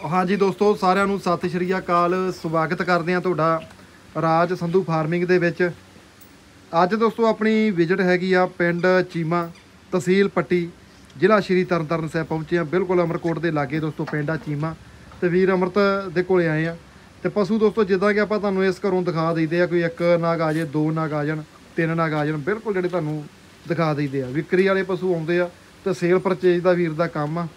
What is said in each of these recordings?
हाँ जी दोस्तों साਰਿਆਂ ਨੂੰ ਸਤਿ ਸ਼੍ਰੀ ਅਕਾਲ। ਸਵਾਗਤ ਕਰਦੇ ਹਾਂ ਤੁਹਾਡਾ ਰਾਜ ਸੰਧੂ ਫਾਰਮਿੰਗ ਦੇ ਵਿੱਚ। ਅੱਜ ਦੋਸਤੋ ਆਪਣੀ ਵਿਜ਼ਿਟ ਹੈਗੀ ਆ ਪਿੰਡ ਚੀਮਾ, ਤਹਿਸੀਲ ਪੱਟੀ, ਜ਼ਿਲ੍ਹਾ ਸ਼੍ਰੀ ਤਰਨਤਾਰਨ ਸਾਹਿਬ ਪਹੁੰਚੇ ਆ। ਬਿਲਕੁਲ ਅਮਰਕੋਟ ਦੇ ਲਾਗੇ ਦੋਸਤੋ ਪਿੰਡ ਆ ਚੀਮਾ, ਤੇ ਵੀਰ ਅਮਰਤ ਦੇ ਕੋਲੇ ਆਏ ਆ। ਤੇ ਪਸ਼ੂ ਦੋਸਤੋ ਜਿੱਦਾਂ ਕਿ ਆਪਾਂ ਤੁਹਾਨੂੰ ਇਸ ਘਰੋਂ ਦਿਖਾ ਦਈਦੇ ਆ, ਕੋਈ ਇੱਕ ਨਾਗ ਆ ਜਾਏ, ਦੋ ਨਾਗ ਆ ਜਾਣ, ਤਿੰਨ ਨਾਗ ਆ ਜਾਣ, ਬਿਲਕੁਲ ਜਿਹੜੇ ਤੁਹਾਨੂੰ ਦਿਖਾ ਦਈਦੇ ਆ। ਵਿਕਰੀ ਵਾਲੇ ਪਸ਼ੂ ਆਉਂਦੇ ਆ ਤੇ ਸੇਲ ਪਰਚੇਜ ਦਾ ਵੀਰ ਦਾ ਕੰਮ ਆ।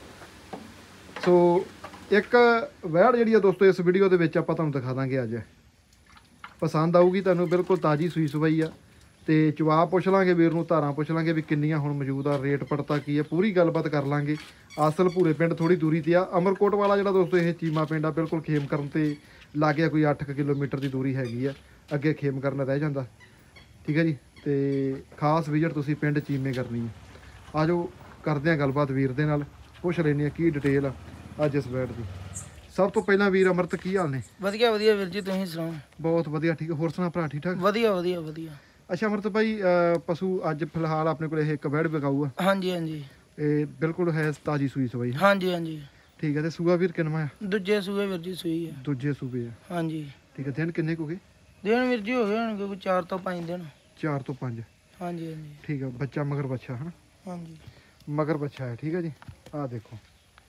ਸੋ ਇੱਕ ਵੈੜ ਜਿਹੜੀ ਆ ਦੋਸਤੋ ਇਸ ਵੀਡੀਓ ਦੇ ਵਿੱਚ ਆਪਾਂ ਤੁਹਾਨੂੰ ਦਿਖਾ ਦਾਂਗੇ। ਅੱਜ ਪਸੰਦ ਆਊਗੀ ਤੁਹਾਨੂੰ, ਬਿਲਕੁਲ ਤਾਜ਼ੀ ਸੂਈ ਸਵਾਈ ਆ। ਤੇ ਚਵਾ ਪੁੱਛ ਲਾਂਗੇ ਵੀਰ ਨੂੰ, ਧਾਰਾਂ ਪੁੱਛ ਲਾਂਗੇ ਵੀ ਕਿੰਨੀਆਂ ਹੁਣ ਮੌਜੂਦ ਆ, ਰੇਟ ਪੜਤਾ ਕੀ ਹੈ, ਪੂਰੀ ਗੱਲਬਾਤ ਕਰ ਲਾਂਗੇ। ਅਸਲ ਭੂਰੇ ਪਿੰਡ ਥੋੜੀ ਦੂਰੀ ਤੇ ਆ। ਅਮਰਕੋਟ ਵਾਲਾ ਜਿਹੜਾ ਦੋਸਤੋ ਇਹ ਚੀਮਾ ਪਿੰਡ ਆ, ਬਿਲਕੁਲ ਖੇਮ ਕਰਨ ਤੇ ਲਾਗੇ ਕੋਈ 8 ਕਿਲੋਮੀਟਰ ਦੀ ਦੂਰੀ ਹੈਗੀ ਆ। ਅੱਗੇ ਖੇਮ ਕਰਨ ਰਹਿ ਜਾਂਦਾ, ਠੀਕ ਹੈ ਜੀ। ਤੇ ਖਾਸ ਵਿਜ਼ਿਟ ਤੁਸੀਂ ਪਿੰਡ ਚੀਮੇ ਕਰਨੀ ਹੈ। ਆ ਜਾਓ ਕਰਦੇ ਆ ਗੱਲਬਾਤ ਵੀਰ ਦੇ ਨਾਲ, ਪੁੱਛ ਲੈਂਦੇ ਆ ਕੀ ਡਿਟੇਲ ਆ ਅੱਜ ਇਸ ਬੈਡ ਦੀ। ਸਭ ਤੋਂ ਪਹਿਲਾਂ ਵੀਰ ਅਮਰਤ ਕੀ ਹਾਲ ਨੇ? ਵਧੀਆ ਵਧੀਆ ਵੀਰ ਜੀ, ਤੁਸੀਂ ਸੁਣਾਓ? ਬਹੁਤ ਵਧੀਆ, ਠੀਕ ਹੈ। ਹੋਰ ਸੁਣਾ ਭਰਾ, ਠੀਕ ਠਾਕ? ਵਧੀਆ ਵਧੀਆ ਵਧੀਆ। ਅੱਛਾ ਅਮਰਤ ਭਾਈ, ਪਸ਼ੂ ਅੱਜ ਫਿਲਹਾਲ ਆਪਣੇ ਕੋਲ ਇਹ ਇੱਕ ਬੈਡ ਵਿਕਾਊ ਆ? ਹਾਂਜੀ ਹਾਂਜੀ। ਇਹ ਬਿਲਕੁਲ ਹੈ ਤਾਜੀ ਸੂਈ ਸਵਾਈ? ਹਾਂਜੀ ਹਾਂਜੀ। ਠੀਕ ਹੈ। ਤੇ ਸੂਆ ਵੀਰ ਕਿੰਨਾ ਆ? ਦੂਜੇ ਸੂਏ ਵੀਰ ਜੀ ਸੂਈ ਹੈ। ਦੂਜੇ ਸੂਬੇ ਆ? ਹਾਂਜੀ। ਠੀਕ ਹੈ। ਦਿਨ ਕਿੰਨੇ ਕੁ ਗਏ? ਦਿਨ ਵੀਰ ਜੀ ਹੋ ਗਏ ਹੋਣਗੇ ਕੋਈ 4 ਤੋਂ 5 ਦਿਨ। 4 ਤੋਂ 5? ਹਾਂਜੀ ਹਾਂਜੀ। ਠੀਕ ਹੈ। ਬੱਚਾ ਮਗਰ ਬੱਚਾ ਹੈ? ਹਾਂਜੀ ਮਗਰ ਬੱਚਾ ਹੈ, ਠੀਕ ਹੈ ਜੀ। ਆਹ ਦੇਖੋ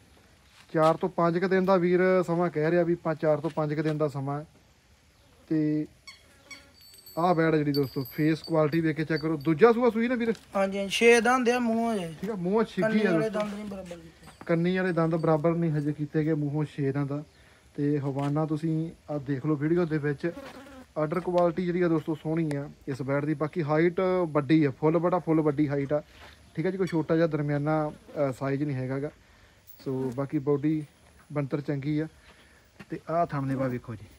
4 ਤੋਂ 5 ਕੁ ਦਿਨ ਦਾ ਵੀਰ ਸਮਾਂ ਕਹਿ ਰਿਹਾ ਵੀ 4 ਤੋਂ 5 ਕੁ ਦਿਨ ਦਾ ਸਮਾਂ। ਤੇ ਆਹ ਬੈੜ ਜਿਹੜੀ ਦੋਸਤੋ ਫੇਸ ਕੁਆਲਿਟੀ ਵੇਖ ਕੇ ਚੈੱਕ ਕਰੋ। ਦੂਜਾ ਸੂਆ ਸੂਈ ਨਾ ਵੀਰ? ਹਾਂਜੀ। 6 ਦੰਦ ਆ ਮੂੰਹੋਂ ਜੇ। ਠੀਕ ਆ, ਮੂੰਹੋਂ ਛਿੱਗੀ ਆ ਦੋਸਤੋ। ਦੰਦ ਨਹੀਂ ਬਰਾਬਰ ਕੀਤੇ, ਕੰਨੀ ਵਾਲੇ ਦੰਦ ਬਰਾਬਰ ਨਹੀਂ ਹਜੇ ਕੀਤੇ ਗਏ, ਮੂੰਹੋਂ 6 ਦੰਦ ਆ। ਤੇ ਹਵਾਨਾ ਤੁਸੀਂ ਆ ਦੇਖ ਲਓ ਵੀਡੀਓ ਦੇ ਵਿੱਚ। ਆਰਡਰ ਕੁਆਲਿਟੀ ਜਿਹੜੀ ਆ ਦੋਸਤੋ ਸੋਹਣੀ ਆ ਇਸ ਬੈੜ ਦੀ। ਬਾਕੀ ਹਾਈਟ ਵੱਡੀ ਆ, ਫੁੱਲ ਵੱਡੀ ਹਾਈਟ ਆ, ਠੀਕ ਹੈ ਜੀ। ਕੋਈ ਛੋਟਾ ਜਿਹਾ ਦਰਮਿਆਨਾ ਸਾਈਜ਼ ਨਹੀਂ ਹੈਗਾ ਗਾ। ਸੋ ਬਾਕੀ ਬੋਡੀ ਬਣਤਰ ਚੰਗੀ ਆ। ਤੇ ਆਹ ਥਣ ਲੇਵਾ ਵੇਖੋ ਜੀ।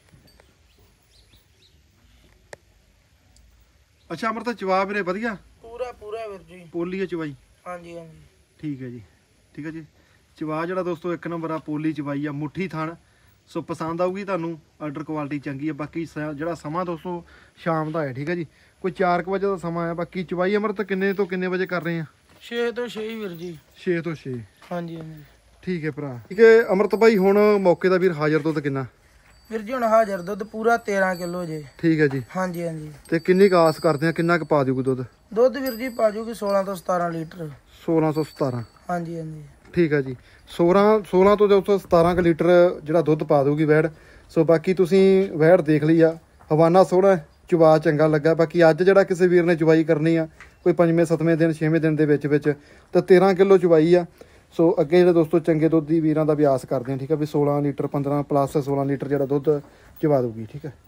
ਅੱਛਾ ਅਮਰਤ, ਚਵਾ ਵੀਰੇ ਵਧੀਆ? ਪੂਰਾ ਪੂਰਾ ਵੀਰ ਜੀ। ਪੋਲੀ ਆ ਚਵਾਈ? ਹਾਂਜੀ ਹਾਂਜੀ। ਠੀਕ ਹੈ ਜੀ, ਠੀਕ ਹੈ ਜੀ। ਚਵਾ ਜਿਹੜਾ ਦੋਸਤੋ ਇੱਕ ਨੰਬਰ ਆ, ਪੋਲੀ ਚਵਾਈ ਆ, ਮੁੱਠੀ ਥਣ। ਸੋ ਪਸੰਦ ਆਊਗੀ ਤੁਹਾਨੂੰ, ਆਰਡਰ ਕੁਆਲਿਟੀ ਚੰਗੀ ਆ। ਬਾਕੀ ਜਿਹੜਾ ਸਮਾਂ ਦੋਸਤੋ ਸ਼ਾਮ ਦਾ ਹੈ, ਠੀਕ ਹੈ ਜੀ। ਕੋਈ 4 ਵਜੇ ਦਾ ਸਮਾਂ ਆ। ਬਾਕੀ ਚਵਾਈ ਅਮਰਤ ਕਿੰਨੇ ਤੋਂ ਕਿੰਨੇ ਵਜੇ ਕਰ ਰਹੇ ਆ? 6 ਤੋਂ 6 ਵੀਰ ਜੀ। 6 ਤੋਂ 6? ਹਾਂਜੀ ਹਾਂਜੀ। ਠੀਕ ਹੈ ਭਰਾ। ਠੀਕ ਹੈ ਅਮਰਤ ਭਾਈ, ਹੁਣ ਮੌਕੇ ਦਾ ਵੀਰ ਹਾਜ਼ਰ ਦੁੱਧ ਕਿੰਨਾ? ਵੀਰ ਜੀ ਹੁਣ ਹਾਜ਼ਰ ਦੁੱਧ ਪੂਰਾ 13 ਕਿਲੋ ਜੇ। ਠੀਕ ਹੈ ਜੀ। ਹਾਂਜੀ ਹਾਂਜੀ। ਤੇ ਕਿੰਨੀ ਕੁ ਆਸ ਕਰਦੇ ਆ, ਕਿੰਨਾ ਕੁ ਪਾ ਦਿਓਗੇ ਦੁੱਧ? ਦੁੱਧ ਵੀਰ ਜੀ ਪਾ ਜੂਗੀ 16 ਤੋਂ 17 ਲੀਟਰ। 16 ਤੋਂ 17? ਹਾਂਜੀ ਹਾਂਜੀ। ਠੀਕ ਹੈ ਜੀ। 16 ਤੋਂ 17 ਕੁ ਲੀਟਰ ਜਿਹੜਾ ਦੁੱਧ ਪਾ ਦਊਗੀ ਵੈੜ। ਸੋ ਬਾਕੀ ਤੁਸੀਂ ਵੈੜ ਦੇਖ ਲਈ ਆ, ਹਵਾਨਾ ਸੋਹਣਾ, ਚਵਾ ਚੰਗਾ ਲੱਗਾ। ਬਾਕੀ ਅੱਜ ਜਿਹੜਾ ਕਿਸੇ ਵੀਰ ਨੇ ਚਵਾਈ ਕਰਨੀ ਆ, ਕੋਈ 5ਵੇਂ 7ਵੇਂ ਦਿਨ 6ਵੇਂ ਦਿਨ ਦੇ ਵਿੱਚ ਤਾਂ 13 ਕਿਲੋ ਚਵਾਈ ਆ। ਸੋ ਅੱਗੇ ਜਿਹੜੇ ਦੋਸਤੋ ਚੰਗੇ ਦੁੱਧ ਦੀ ਵੀਰਾਂ ਦਾ ਅਭਿਆਸ ਕਰਦੇ ਆ, ਠੀਕ ਹੈ ਵੀ 16 ਲੀਟਰ 15 ਪਲੱਸ 16 ਲੀਟਰ ਜਿਹੜਾ ਦੁੱਧ ਚਵਾ ਦਊਗੀ, ਠੀਕ ਹੈ।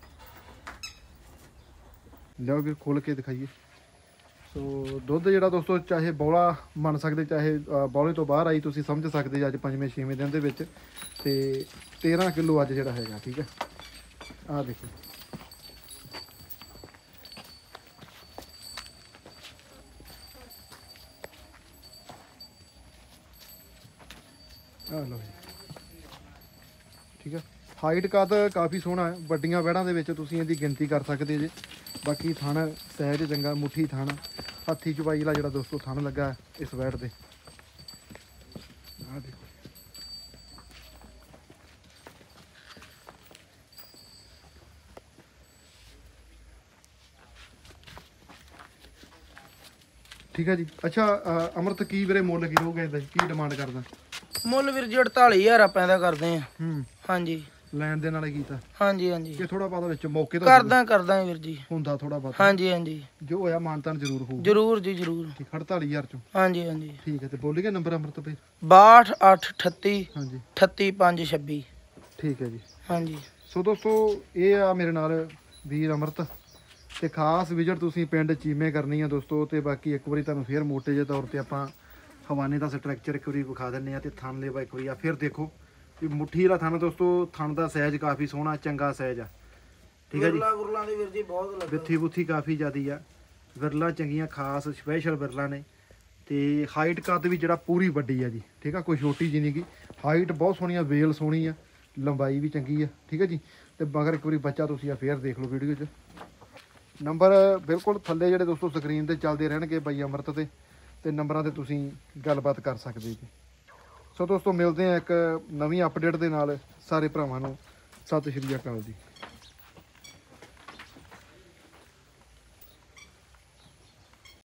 ਲਿਆਓ ਵੀਰ ਖੋਲ ਕੇ ਦਿਖਾਈਏ। ਸੋ ਦੁੱਧ ਜਿਹੜਾ ਦੋਸਤੋ ਚਾਹੇ ਬੌਲਾ ਮੰਨ ਸਕਦੇ, ਚਾਹੇ ਬੌਲੇ ਤੋਂ ਬਾਹਰ ਆਈ ਤੁਸੀਂ ਸਮਝ ਸਕਦੇ ਅੱਜ 5ਵੇਂ 6ਵੇਂ ਦਿਨ ਦੇ ਵਿੱਚ। ਤੇ 13 ਕਿਲੋ ਅੱਜ ਜਿਹੜਾ ਹੈਗਾ, ਠੀਕ ਹੈ। ਆਹ ਦੇਖੋ ਆਹ ਲਓ ਜੀ, ਠੀਕ ਹੈ। ਹਾਈਟ ਕੱਦ ਕਾਫੀ ਸੋਹਣਾ ਹੈ। ਵੱਡੀਆਂ ਵੈੜਾਂ ਦੇ ਵਿੱਚ ਤੁਸੀਂ ਇਹਦੀ ਗਿਣਤੀ ਕਰ ਸਕਦੇ ਜੇ। ਬਾਕੀ ਥਣ ਸਹਿਜ ਚੰਗਾ, ਮੁੱਠੀ ਥਣ, ਹੱਥੀ ਚੁਬਾਈ ਵਾਲਾ ਜਿਹੜਾ ਦੋਸਤੋ ਥਣ ਲੱਗਾ ਇਸ ਵੈੜ ਦੇ। ਆਹ ਦੇਖੋ ਠੀਕ ਹੈ ਜੀ। ਅੱਛਾ ਅਮਰਤ, ਕੀ ਵੀਰੇ ਮੁੱਲ ਕੀ ਹੋਊਗਾ ਇਹਦਾ, ਕੀ ਡਿਮਾਂਡ ਕਰਦਾ? ਮੁੱਲ ਵੀਰ ਜੀ 48000 ਆਪਾਂ ਇਹਦਾ ਕਰਦੇ ਆ। ਹਾਂਜੀ। ਲੈਣ ਦੇ ਨਾਲੇ ਕੀਤਾ? ਹਾਂਜੀ ਹਾਂਜੀ। ਕਿ ਥੋੜਾ ਬਹੁਤਾ ਵਿੱਚ ਮੌਕੇ ਤੋਂ ਕਰਦਾ ਵੀਰ ਜੀ, ਹੁੰਦਾ ਥੋੜਾ ਬਹੁਤਾ? ਹਾਂਜੀ ਹਾਂਜੀ। ਜੋ ਹੋਇਆ ਮਾਨਤਾਨ ਜ਼ਰੂਰ ਹੋਊ? ਜ਼ਰੂਰ ਜੀ ਜ਼ਰੂਰ। 48000 ਚੋਂ? ਹਾਂਜੀ ਹਾਂਜੀ। ਠੀਕ ਹੈ। ਤੇ ਬੋਲੀਏ ਨੰਬਰ ਅਮਰਤ ਭਾਈ? 62 838 ਹਾਂਜੀ 38 526। ਠੀਕ ਹੈ ਜੀ। ਹਾਂਜੀ। ਸੋ ਦੋਸਤੋ ਇਹ ਆ ਮੇਰੇ ਨਾਲ ਵੀਰ ਅਮਰਤ। ਤੇ ਖਾਸ ਵਿਜ਼ਿਟ ਤੁਸੀਂ ਪਿੰਡ ਚੀਮੇ ਕਰਨੀ ਆ ਦੋਸਤੋ। ਤੇ ਬਾਕੀ ਇੱਕ ਵਾਰੀ ਤੁਹਾਨੂੰ ਫੇਰ ਮੋਟੇ ਜਿਹੇ ਤੌਰ ਤੇ ਆਪਾਂ ਹਵਾਨੇ ਦਾ ਸਟਰਕਚਰ ਇੱਕ ਵਾਰੀ ਵਿਖਾ ਦਿੰਦੇ ਆ। ਤੇ ਥਣ ਲੇਵਾ ਇੱਕ ਵਾਰੀ ਆ ਫਿਰ ਦੇਖੋ ਵੀ ਮੁੱਠੀ ਵਾਲਾ ਥਣ ਦੋਸਤੋ। ਥਣ ਦਾ ਸਾਈਜ਼ ਕਾਫੀ ਸੋਹਣਾ, ਚੰਗਾ ਸਾਈਜ਼ ਆ, ਠੀਕ ਹੈ ਜੀ। ਵਿਰਲਾ ਦੇ ਵੀਰ ਜੀ ਬਹੁਤ ਲੱਗਾ, ਵਿੱਥੀ ਬੁੱਥੀ ਕਾਫੀ ਜ਼ਿਆਦੀ ਆ। ਵਿਰਲਾ ਚੰਗੀਆਂ, ਖਾਸ ਸਪੈਸ਼ਲ ਵਿਰਲਾ ਨੇ। ਤੇ ਹਾਈਟ ਕੱਦ ਵੀ ਜਿਹੜਾ ਪੂਰੀ ਵੱਡੀ ਆ ਜੀ, ਠੀਕ ਆ, ਕੋਈ ਛੋਟੀ ਜੀ ਨਹੀਂ ਗੀ। ਹਾਈਟ ਬਹੁਤ ਸੋਹਣੀ ਆ, ਵੇਲ ਸੋਹਣੀ ਆ, ਲੰਬਾਈ ਵੀ ਚੰਗੀ ਆ, ਠੀਕ ਹੈ ਜੀ। ਤੇ ਮਗਰ ਇੱਕ ਵਾਰੀ ਬੱਚਾ ਤੁਸੀਂ ਆ ਫੇਰ ਦੇਖ ਲਓ ਵੀਡੀਓ 'ਚ। ਨੰਬਰ ਬਿਲਕੁਲ ਥੱਲੇ ਜਿਹੜੇ ਦੋਸਤੋ ਸਕਰੀਨ ਤੇ ਚੱਲਦੇ ਰਹਿਣਗੇ ਬਾਈ ਅਮਰਤ ਤੇ ਨੰਬਰਾਂ ਤੇ ਤੁਸੀਂ ਗੱਲਬਾਤ ਕਰ ਸਕਦੇ ਜੀ। ਸੋ ਦੋਸਤੋ ਮਿਲਦੇ ਆ ਇੱਕ ਨਵੀਂ ਅਪਡੇਟ ਦੇ ਨਾਲ। ਸਾਰੇ ਭਰਾਵਾਂ ਨੂੰ ਸਤਿ ਸ਼੍ਰੀ ਅਕਾਲ ਜੀ।